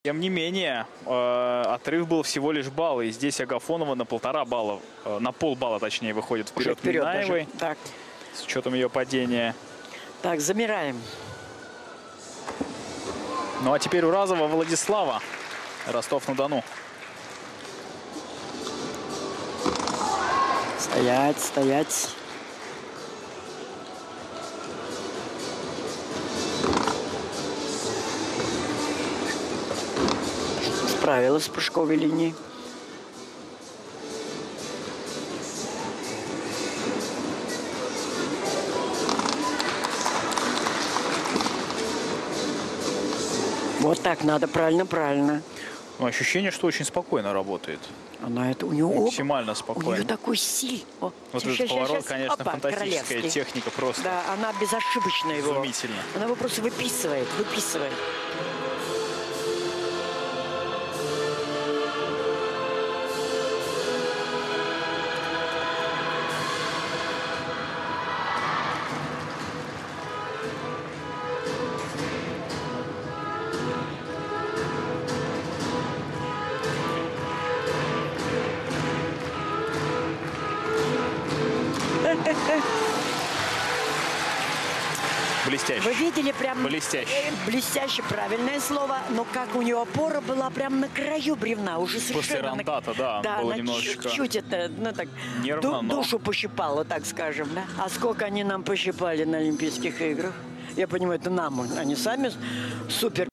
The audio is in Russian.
Тем не менее, отрыв был всего лишь балл. И здесь Агафонова на 1,5 балла, на полбалла точнее, выходит вперед Минаевой. Так. С учетом ее падения. Так, замираем. Ну а теперь Уразова Владислава. Ростов-на-Дону. Стоять, стоять. Справилась с прыжковой линией. Вот так надо, правильно, правильно. Ну, ощущение, что очень спокойно работает. Она это у нее максимально спокойно. У нее такой стиль. Вот этот поворот, конечно, опа, фантастическая техника просто. Да, она безошибочно его. Изумительно. Она его просто выписывает, выписывает. Блестяще. Вы видели прям блестяще, правильное слово, но как у нее опора была прям на краю бревна, уже совершенно. После рандата, да, было немножечко чуть-чуть это, ну так, нервно, душу пощипало, так скажем, да. А сколько они нам пощипали на Олимпийских играх? Я понимаю, это нам, они сами супер.